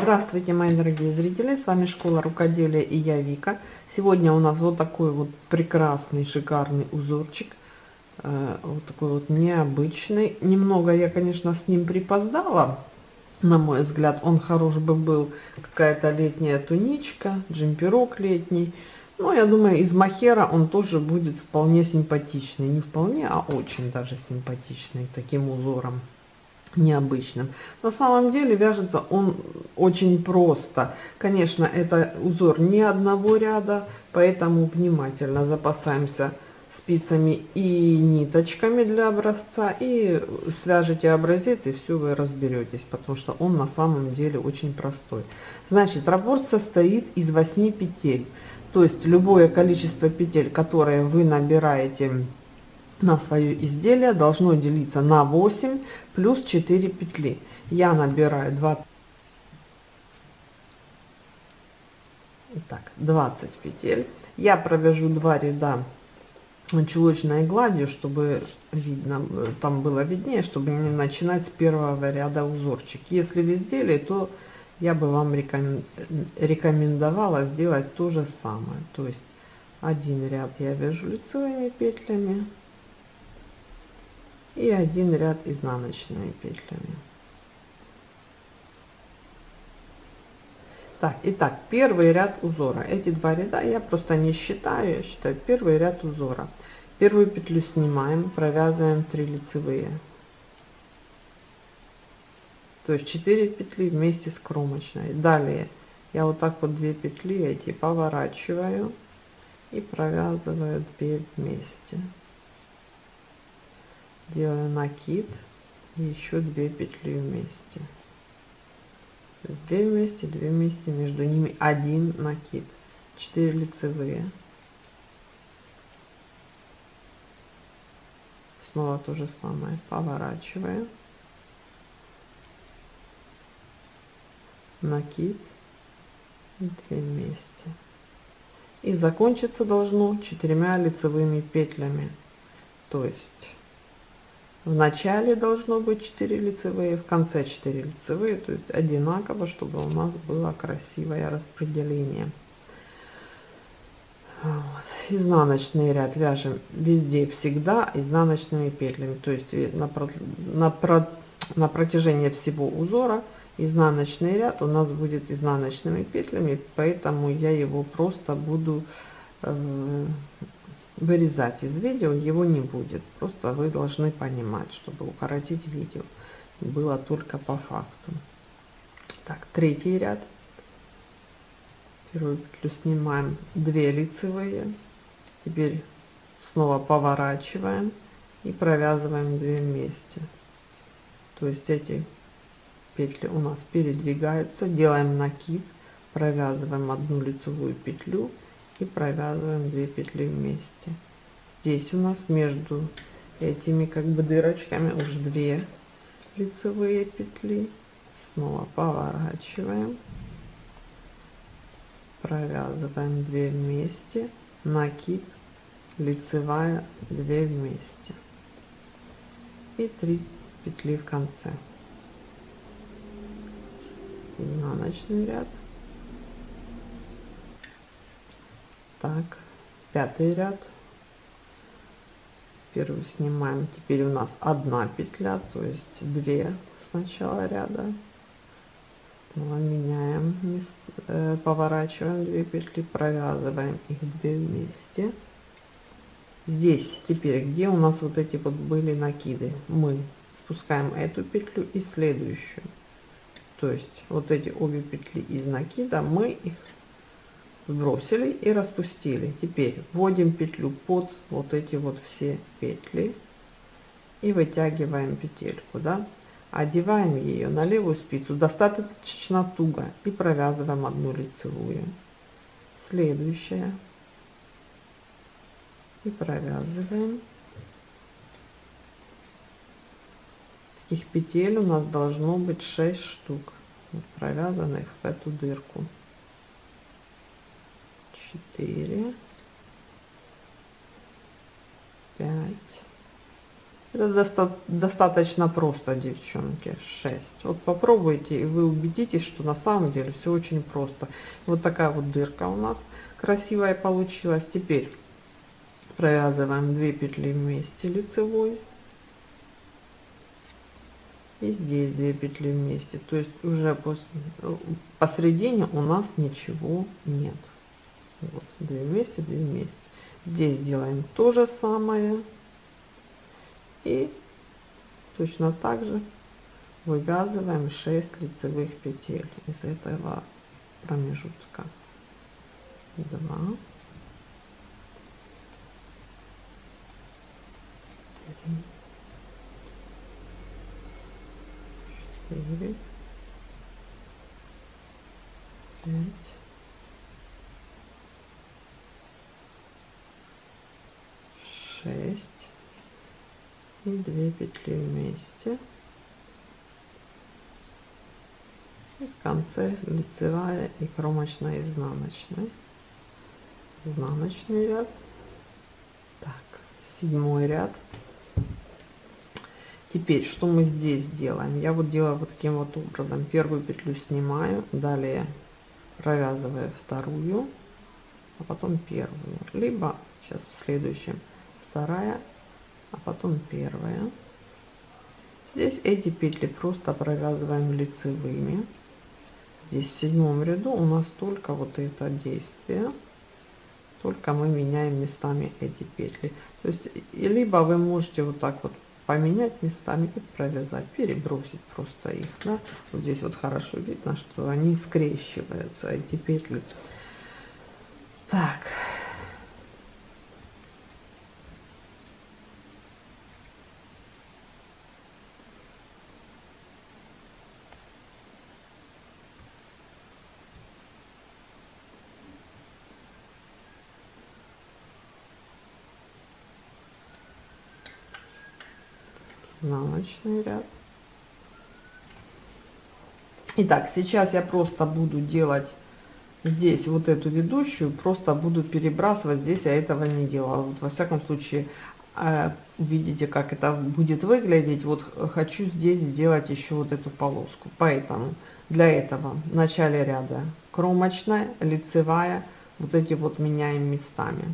Здравствуйте, мои дорогие зрители, с вами Школа Рукоделия и я Вика. Сегодня у нас вот такой вот прекрасный, шикарный узорчик, вот такой вот необычный. Немного я, конечно, с ним припоздала, на мой взгляд. Он хорош бы был, какая-то летняя туничка, джемперок летний. Но я думаю, из мохера он тоже будет вполне симпатичный. Не вполне, а очень даже симпатичный, таким узором необычным. На самом деле вяжется он очень просто. Конечно, это узор не одного ряда, поэтому внимательно запасаемся спицами и ниточками для образца, и свяжете образец, и все вы разберетесь, потому что он на самом деле очень простой. Значит, раппорт состоит из 8 петель, то есть любое количество петель, которое вы набираете на свое изделие, должно делиться на 8 плюс 4 петли. Я набираю 20 петель. Я провяжу 2 ряда чулочной гладью, чтобы видно, там было виднее, чтобы не начинать с первого ряда узорчик. Если в изделии, то я бы вам рекомендовала сделать то же самое. То есть один ряд я вяжу лицевыми петлями и один ряд изнаночными петлями. Так, итак, первый ряд узора. Эти 2 ряда я просто не считаю, я считаю первый ряд узора. Первую петлю снимаем, провязываем 3 лицевые. То есть 4 петли вместе с кромочной. Далее я вот так вот 2 петли эти поворачиваю и провязываю 2 вместе. Делаю накид и еще 2 петли вместе. 2 вместе, 2 вместе, между ними 1 накид, 4 лицевые. Снова то же самое, поворачиваю, накид, 2 вместе. И закончиться должно 4 лицевыми петлями. То есть в начале должно быть 4 лицевые, в конце 4 лицевые, то есть одинаково, чтобы у нас было красивое распределение. Вот. Изнаночный ряд вяжем везде всегда изнаночными петлями, то есть на протяжении всего узора изнаночный ряд у нас будет изнаночными петлями, поэтому я его просто буду вырезать из видео, его не будет. Просто вы должны понимать, чтобы укоротить видео было только по факту. Так, третий ряд. Первую петлю снимаем, 2 лицевые. Теперь снова поворачиваем и провязываем 2 вместе. То есть эти петли у нас передвигаются. Делаем накид, провязываем 1 лицевую петлю и провязываем 2 петли вместе. Здесь у нас между этими как бы дырочками уже 2 лицевые петли. Снова поворачиваем, провязываем 2 вместе, накид, лицевая, 2 вместе и 3 петли в конце. Изнаночный ряд. Так, 5-й ряд. Первую снимаем, теперь у нас 1 петля, то есть 2 с начала ряда. Снова меняем, поворачиваем 2 петли, провязываем их 2 вместе. Здесь теперь, где у нас вот эти вот были накиды, мы спускаем эту петлю и следующую. То есть вот эти обе петли из накида мы их сбросили и распустили. Теперь вводим петлю под вот эти вот все петли и вытягиваем петельку, да, одеваем ее на левую спицу достаточно туго и провязываем 1 лицевую, следующая и провязываем. Таких петель у нас должно быть 6 штук, вот, провязанных в эту дырку. 4, 5 Это достаточно просто, девчонки. 6. Вот попробуйте, и вы убедитесь, что на самом деле все очень просто. Вот такая вот дырка у нас красивая получилась. Теперь провязываем 2 петли вместе лицевой. И здесь 2 петли вместе. То есть уже посередине у нас ничего нет. Вот, 2 вместе, 2 вместе. Здесь делаем то же самое. И точно так же вывязываем 6 лицевых петель из этого промежутка. 2, 3, 4, 5, 6 и 2 петли вместе. И в конце лицевая и кромочная изнаночная. Изнаночный ряд. Так, 7 ряд. Теперь что мы здесь делаем? Я вот делаю вот таким вот образом. Первую петлю снимаю, далее провязываю вторую, а потом первую. Либо сейчас в следующем вторая, а потом первая. Здесь эти петли просто провязываем лицевыми. Здесь в 7 ряду у нас только вот это действие, только мы меняем местами эти петли. То есть и либо вы можете вот так вот поменять местами и провязать, перебросить просто их, да? Вот здесь вот хорошо видно, что они скрещиваются, эти петли. Так. Изнаночный ряд. Итак, сейчас я просто буду делать здесь вот эту ведущую, просто буду перебрасывать. Здесь я этого не делала. Вот, во всяком случае, увидите, как это будет выглядеть. Вот хочу здесь сделать еще вот эту полоску, поэтому для этого в начале ряда кромочная, лицевая, вот эти вот меняем местами.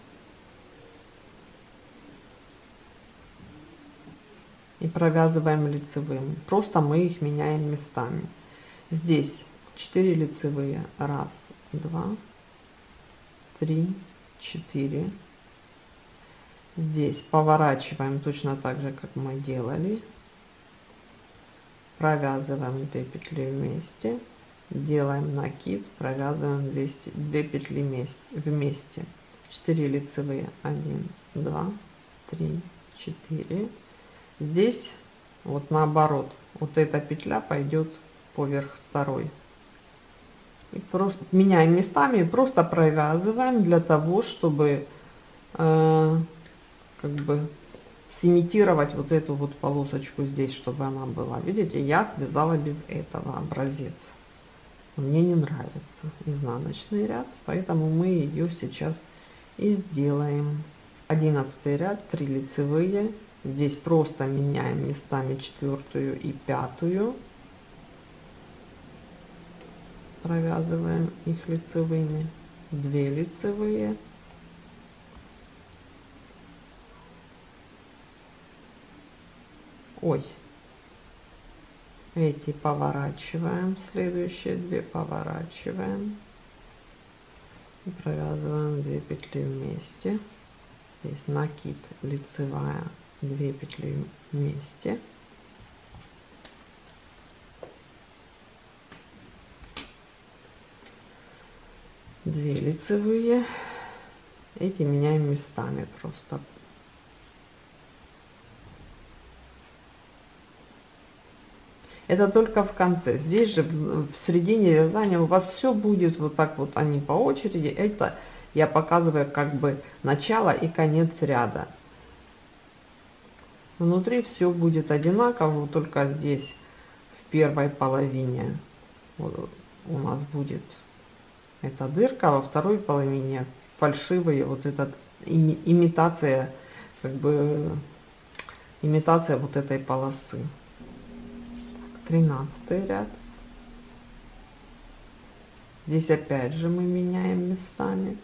И провязываем лицевым. Просто мы их меняем местами. Здесь 4 лицевые. 1, 2, 3, 4. Здесь поворачиваем точно так же, как мы делали. Провязываем 2 петли вместе. Делаем накид. Провязываем 2 петли вместе. 4 лицевые. 1, 2, 3, 4. Здесь вот наоборот, вот эта петля пойдет поверх второй. И просто меняем местами и просто провязываем для того, чтобы как бы сымитировать вот эту вот полосочку здесь, чтобы она была. Видите, я связала без этого образец. Мне не нравится изнаночный ряд, поэтому мы ее сейчас и сделаем. 11 ряд, 3 лицевые. Здесь просто меняем местами 4 и 5, провязываем их лицевыми, 2 лицевые, ой, эти поворачиваем, следующие 2 поворачиваем и провязываем 2 петли вместе. Здесь накид, лицевая, 2 петли вместе, две лицевые, эти меняем местами просто. Это только в конце. Здесь же в середине вязания у вас все будет вот так вот, они по очереди. Это я показываю как бы начало и конец ряда. Внутри все будет одинаково, только здесь в первой половине вот у нас будет эта дырка, а во второй половине фальшивые, вот эта имитация как бы имитация вот этой полосы. 13 ряд. Здесь опять же мы меняем местами.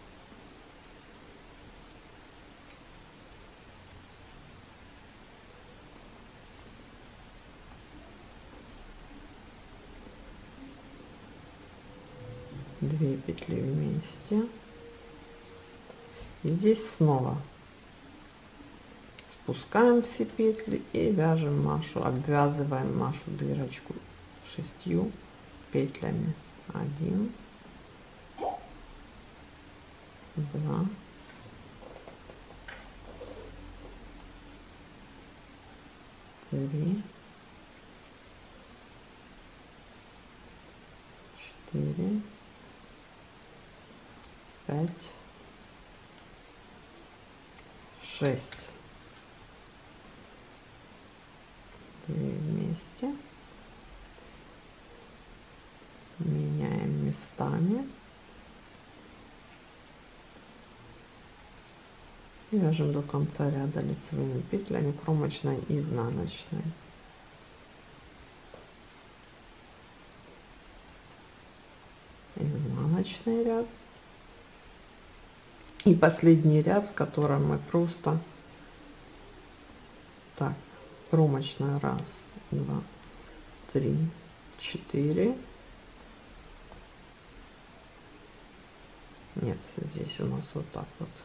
Две петли вместе. И здесь снова спускаем все петли и вяжем нашу, обвязываем нашу дырочку 6 петлями. 1, 2, 3, 4, 5, 6. 2 вместе. Меняем местами. И вяжем до конца ряда лицевыми петлями кромочной и изнаночной. Изнаночный ряд. И последний ряд, в котором мы просто так, кромочная 1, 2, 3, 4. Нет, здесь у нас вот так вот.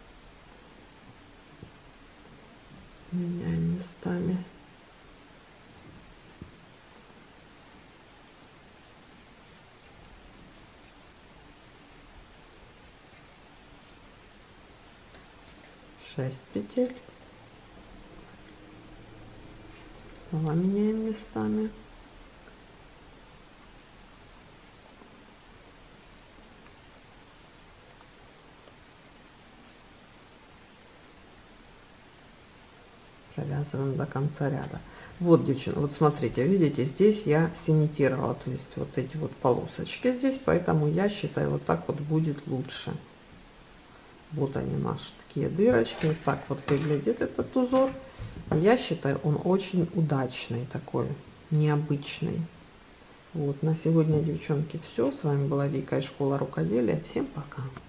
Меняем местами. Шесть петель. Снова меняем местами. Провязываем до конца ряда. Вот, девчонки, вот смотрите, видите, здесь я симитировала, то есть вот эти вот полосочки здесь, поэтому я считаю, вот так вот будет лучше. Вот они, наши такие дырочки. Вот так вот выглядит этот узор. Я считаю, он очень удачный такой, необычный. Вот, на сегодня, девчонки, все. С вами была Вика из школы рукоделия. Всем пока.